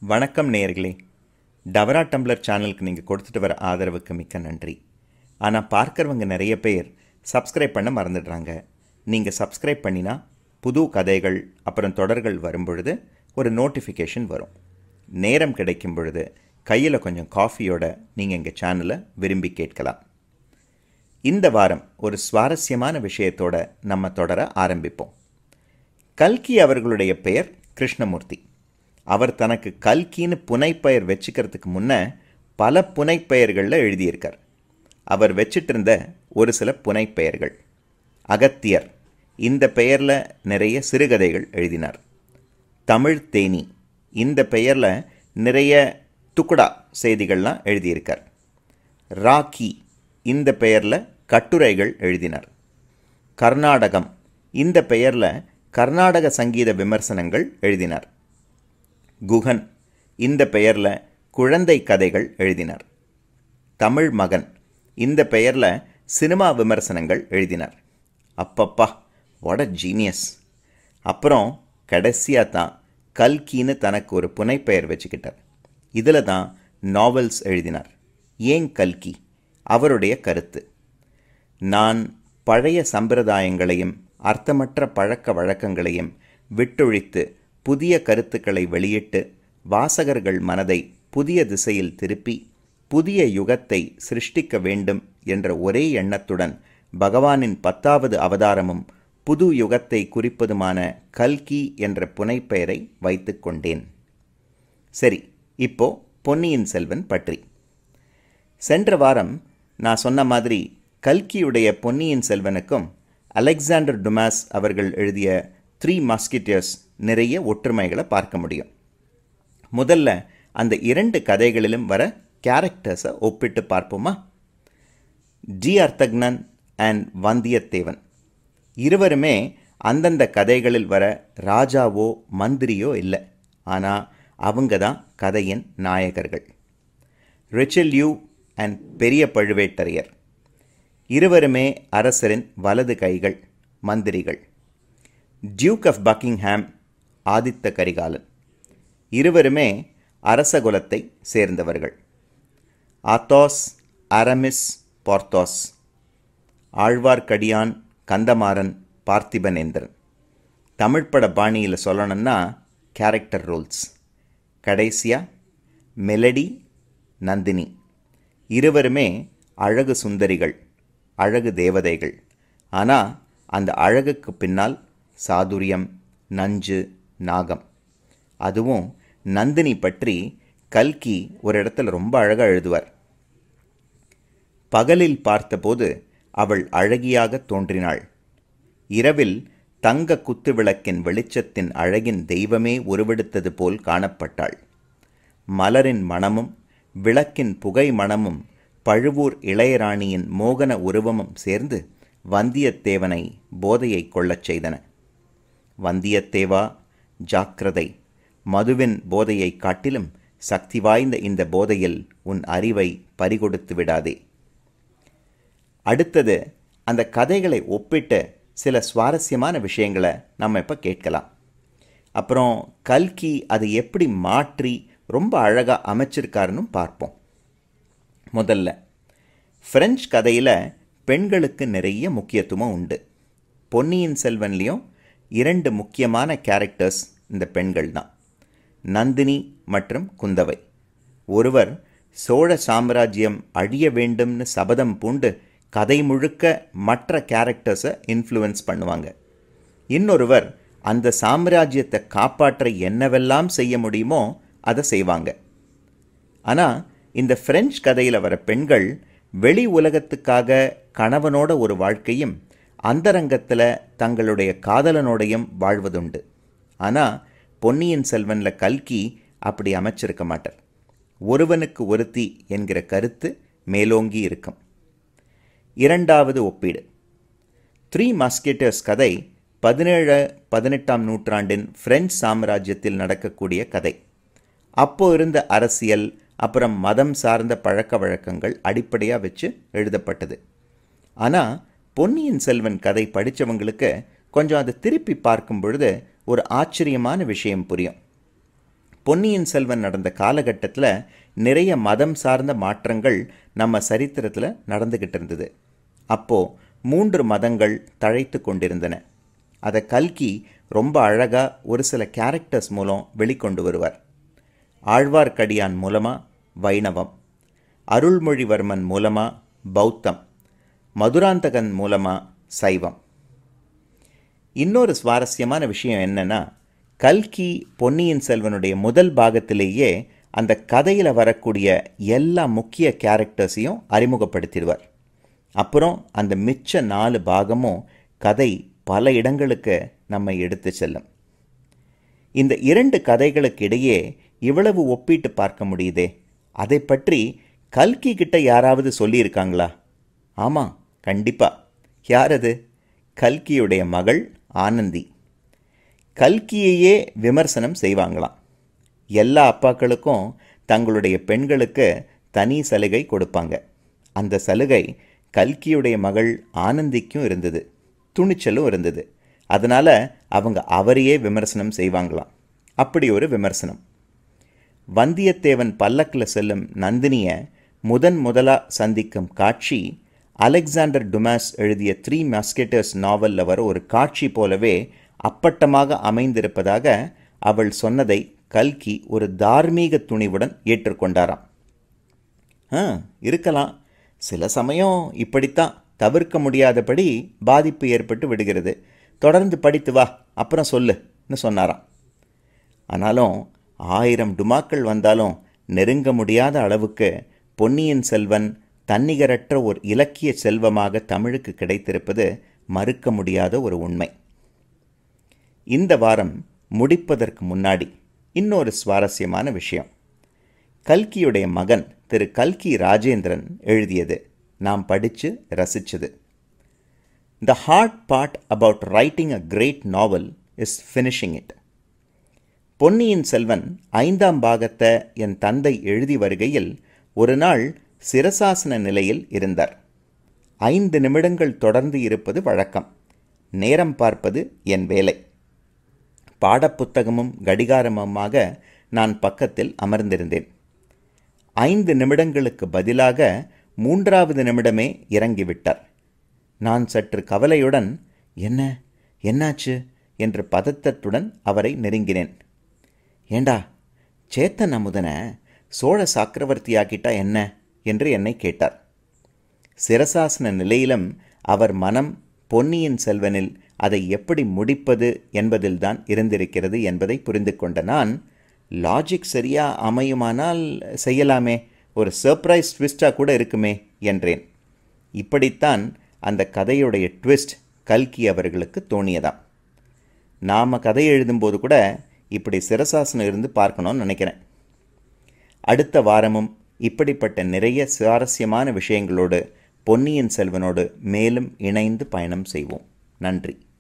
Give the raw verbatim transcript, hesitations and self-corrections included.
வணக்கம் நேயர்களே. டவரா டம்ளர் சேனலுக்கு நீங்கள் கொடுத்துட்டு வர ஆதரவுக்கு மிக்க நன்றி. ஆனால் பார்க்குறவங்க நிறைய பேர் சப்ஸ்கிரைப் பண்ண மறந்துடுறாங்க. நீங்கள் சப்ஸ்கிரைப் பண்ணினா புது கதைகள் அப்புறம் தொடர்கள் வரும்பொழுது ஒரு நோட்டிஃபிகேஷன் வரும். நேரம் கிடைக்கும் பொழுது கையில் கொஞ்சம் காஃபியோட நீங்கள் எங்கள் சேனலை விரும்பி கேட்கலாம். இந்த வாரம் ஒரு சுவாரஸ்யமான விஷயத்தோட நம்ம தொடர ஆரம்பிப்போம். கல்கி அவர்களுடைய பெயர் கிருஷ்ணமூர்த்தி. அவர் தனக்கு கல்கின்னு புனைப்பெயர் வச்சுக்கிறதுக்கு முன்ன பல புனைப்பெயர்களில் எழுதியிருக்கார். அவர் வச்சிட்டு இருந்த ஒரு சில புனைப்பெயர்கள்: அகத்தியர், இந்த பெயரில் நிறைய சிறுகதைகள் எழுதினார். தமிழ் தேனி, இந்த பெயரில் நிறைய துக்குடா செய்திகள்லாம் எழுதியிருக்கார். ராக்கி, இந்த பெயரில் கட்டுரைகள் எழுதினார். கர்நாடகம், இந்த பெயரில் கர்நாடக சங்கீத விமர்சனங்கள் எழுதினார். குகன், இந்த பெயரில் குழந்தை கதைகள் எழுதினார். தமிழ் மகன், இந்த பெயரில் சினிமா விமர்சனங்கள் எழுதினார். அப்பப்பா, வாட் அ ஜீனியஸ்! அப்புறம் கடைசியாக தான் கல்கின்னு தனக்கு ஒரு புனைப்பெயர் வச்சுக்கிட்டார். இதில் தான் நாவல்ஸ் எழுதினார். ஏன் கல்கி? அவருடைய கருத்து: நான் பழைய சம்பிரதாயங்களையும் அர்த்தமற்ற பழக்க வழக்கங்களையும் விட்டொழித்து புதிய கருத்துக்களை வெளியிட்டு வாசகர்கள் மனதை புதிய திசையில் திருப்பி புதிய யுகத்தை சிருஷ்டிக்க வேண்டும் என்ற ஒரே எண்ணத்துடன் பகவானின் பத்தாவது அவதாரமும் புது யுகத்தை குறிப்பதுமான கல்கி என்ற புனைப்பெயரை வைத்து கொண்டேன். சரி, இப்போ பொன்னியின் செல்வன் பற்றி. சென்ற வாரம் நான் சொன்ன மாதிரி கல்கியுடைய பொன்னியின் செல்வனுக்கும் அலெக்சாண்டர் டுமாஸ் அவர்கள் எழுதிய த்ரீ மஸ்கிட்டியர்ஸ் நிறைய ஒற்றுமைகளை பார்க்க முடியும். முதல்ல அந்த இரண்டு கதைகளிலும் வர கேரக்டர்ஸை ஒப்பிட்டு பார்ப்போமா? டி அர்த்தக்னன் அண்ட் வந்தியத்தேவன் இருவருமே அந்தந்த கதைகளில் வர ராஜாவோ மந்திரியோ இல்லை, ஆனால் அவங்க தான் கதையின் நாயகர்கள். ரிச்சல்யூ அண்ட் பெரிய பழுவேட்டரையர் இருவருமே அரசரின் வலது கைகள், மந்திரிகள். Duke of Buckingham, Aditha Karikalan இருவருமே அரசகுலத்தை சேர்ந்தவர்கள். ஆத்தோஸ், அரமிஸ், போர்த்தோஸ், ஆழ்வார்க்கடியான், கந்தமாறன், பார்த்திபனேந்திரன். தமிழ் பட பாணியில் சொல்லணும்னா கேரக்டர் ரோல்ஸ். கடைசியாக மெலடி, நந்தினி இருவருமே அழகு சுந்தரிகள், அழகு தேவதைகள். ஆனால் அந்த அழகுக்கு பின்னால் சாதுரியம், நஞ்சு, நாகம். அதுவும் நந்தினி பற்றி கல்கி ஒரு இடத்துல ரொம்ப அழகாக எழுதுவார். பகலில் பார்த்தபோது அவள் அழகியாக தோன்றினாள். இரவில் தங்க குத்துவிளக்கின் வெளிச்சத்தின் அழகின் தெய்வமே உருவெடுத்தது போல் காணப்பட்டாள். மலரின் மணமும் விளக்கின் புகை மணமும் பழுவூர் இளையராணியின் மோகன உருவமும் சேர்ந்து வந்தியத்தேவனை போதையை கொள்ளச் செய்தன. வந்தியத்தேவா, ஜாக்கிரதை! மதுவின் போதையை காட்டிலும் சக்தி வாய்ந்த இந்த போதையில் உன் அறிவை பறிகொடுத்து விடாதே. அடுத்தது, அந்த கதைகளை ஒப்பிட்டு சில சுவாரஸ்யமான விஷயங்களை நம்ம இப்போ கேட்கலாம். அப்புறம் கல்கி அதை எப்படி மாற்றி ரொம்ப அழகாக அமைச்சிருக்காருன்னு பார்ப்போம். முதல்ல, ஃப்ரெஞ்சு கதையில் பெண்களுக்கு நிறைய முக்கியத்துவம் உண்டு. பொன்னியின் செல்வன்லேயும் இரண்டு முக்கியமான கேரக்டர்ஸ் இந்த பெண்கள் தான், நந்தினி மற்றும் குந்தவை. ஒருவர் சோழ சாம்ராஜ்யம் அழிய வேண்டும்னு சபதம் பூண்டு கதை முழுக்க மற்ற கேரக்டர்ஸை இன்ஃப்ளூயன்ஸ் பண்ணுவாங்க. இன்னொருவர் அந்த சாம்ராஜ்யத்தை காப்பாற்ற என்னவெல்லாம் செய்ய முடியுமோ அதை செய்வாங்க. ஆனால் இந்த ஃப்ரெஞ்சு கதையில் வர பெண்கள் வெளி உலகத்துக்காக கணவனோட ஒரு வாழ்க்கையும் அந்தரங்கத்தில் தங்களுடைய காதலனோடையும் வாழ்வதுண்டு. ஆனால் பொன்னியின் செல்வனில் கல்கி அப்படி அமைச்சிருக்க மாட்டார். ஒருவனுக்கு ஒருத்தி என்கிற கருத்து மேலோங்கி இருக்கும். இரண்டாவது ஒப்பீடு. த்ரீ மஸ்கிட்டர்ஸ் கதை பதினேழு பதினெட்டாம் நூற்றாண்டின் பிரெஞ்சு சாம்ராஜ்யத்தில் நடக்கக்கூடிய கதை. அப்போ இருந்த அரசியல் அப்புறம் மதம் சார்ந்த பழக்க வழக்கங்கள் அடிப்படையாக வச்சு எழுதப்பட்டது. ஆனால் பொன்னியின் செல்வன் கதை படித்தவங்களுக்கு கொஞ்சம் அதை திருப்பி பார்க்கும் பொழுது ஒரு ஆச்சரியமான விஷயம் புரியும். பொன்னியின் செல்வன் நடந்த காலகட்டத்தில் நிறைய மதம் சார்ந்த மாற்றங்கள் நம்ம சரித்திரத்தில் நடந்துக்கிட்டு இருந்தது. அப்போது மூன்று மதங்கள் தழைத்து கொண்டிருந்தன. அதை கல்கி ரொம்ப அழகாக ஒரு சில கேரக்டர்ஸ் மூலம் வெளிக்கொண்டு வருவார். ஆழ்வார்க்கடியான் மூலமாக வைணவம், அருள்மொழிவர்மன் மூலமாக பௌத்தம், மதுராந்தகன் மூலமாக சைவம். இன்னொரு சுவாரஸ்யமான விஷயம் என்னென்னா, கல்கி பொன்னியின் செல்வனுடைய முதல் பாகத்திலேயே அந்த கதையில் வரக்கூடிய எல்லா முக்கிய கேரக்டர்ஸையும் அறிமுகப்படுத்திடுவார். அப்புறம் அந்த மிச்ச நாலு பாகமும் கதை பல இடங்களுக்கு நம்மை எடுத்து செல்லும். இந்த இரண்டு கதைகளுக்கு இடையே இவ்வளவு ஒப்பிட்டு பார்க்க முடியுதே, அதை பற்றி கல்கி கிட்ட யாராவது சொல்லியிருக்காங்களா? ஆமாம், கண்டிப்பாக. யார் அது? கல்கியுடைய மகள் ஆனந்தி. கல்கியையே விமர்சனம் செய்வாங்களாம். எல்லா அப்பாக்களுக்கும் தங்களுடைய பெண்களுக்கு தனி சலுகை கொடுப்பாங்க. அந்த சலுகை கல்கியுடைய மகள் ஆனந்திக்கும் இருந்தது, துணிச்சலும் இருந்தது. அதனால் அவங்க அவரையே விமர்சனம் செய்வாங்களாம். அப்படி ஒரு விமர்சனம். வந்தியத்தேவன் பல்லக்கில் செல்லும் நந்தினியை முதன் முதலாக சந்திக்கும் காட்சி அலெக்சாண்டர் டுமாஸ் எழுதிய த்ரீ மஸ்கெட்டர்ஸ் நாவலில் வர ஒரு காட்சி போலவே அப்பட்டமாக அமைந்திருப்பதாக அவள் சொன்னதை கல்கி ஒரு தார்மீக துணிவுடன் ஏற்றுக்கொண்டாராம். ஆ இருக்கலாம், சில சமயம் இப்படித்தான் தவிர்க்க முடியாதபடி பாதிப்பு ஏற்பட்டு விடுகிறது. தொடர்ந்து படித்து வா, அப்புறம் சொல்லுன்னு சொன்னாராம். ஆனாலும் ஆயிரம் டுமாக்கள் வந்தாலும் நெருங்க முடியாத அளவுக்கு பொன்னியின் செல்வன் தன்னிகரற்ற ஒரு இலக்கிய செல்வமாக தமிழுக்கு கிடைத்திருப்பது மறுக்க முடியாத ஒரு உண்மை. இந்த வாரம் முடிப்பதற்கு முன்னாடி இன்னொரு சுவாரஸ்யமான விஷயம். கல்கியுடைய மகன் திரு கல்கி ராஜேந்திரன் எழுதியது நாம் படித்து ரசித்தது. The hard part about writing a great novel is finishing it. Ponniyin Selvan ஐந்தாம் பாகத்தை என் தந்தை எழுதி வருகையில் ஒரு நாள் சிரசாசன நிலையில் இருந்தார். ஐந்து நிமிடங்கள் தொடர்ந்து இருப்பது வழக்கம். நேரம் பார்ப்பது என் வேலை. பாடப்புத்தகமும் கடிகாரமுமாக நான் பக்கத்தில் அமர்ந்திருந்தேன். ஐந்து நிமிடங்களுக்கு பதிலாக மூன்றாவது நிமிடமே இறங்கிவிட்டார். நான் சற்று கவலையுடன், என்ன என்னாச்சு என்று பதத்தத்துடன் அவரை நெருங்கினேன். ஏண்டா, சேத்தன் அமுதனை சோழ சக்கரவர்த்தியாக்கிட்டா என்ன என்று என்னை கேட்டார். சிரசாசன நிலையிலும் அவர் மனம் பொன்னியின் செல்வனில் அதை எப்படி முடிப்பது என்பதில்தான் இருந்திருக்கிறது என்பதை புரிந்து கொண்ட நான், லாஜிக் சரியா அமையுமானால் செய்யலாமே, ஒரு சர்ப்ரைஸ் ட்விஸ்டாக கூட இருக்குமே என்றேன். இப்படித்தான் அந்த கதையுடைய ட்விஸ்ட் கல்கி அவர்களுக்கு தோணியதாம். நாம் கதை எழுதும்போது கூட இப்படி சிரசாசனம் இருந்து பார்க்கணும்னு நினைக்கிறேன். அடுத்த வாரமும் இப்படிப்பட்ட நிறைய சுவாரஸ்யமான விஷயங்களோடு பொன்னியின் செல்வனோடு மேலும் இணைந்து பயணம் செய்வோம். நன்றி.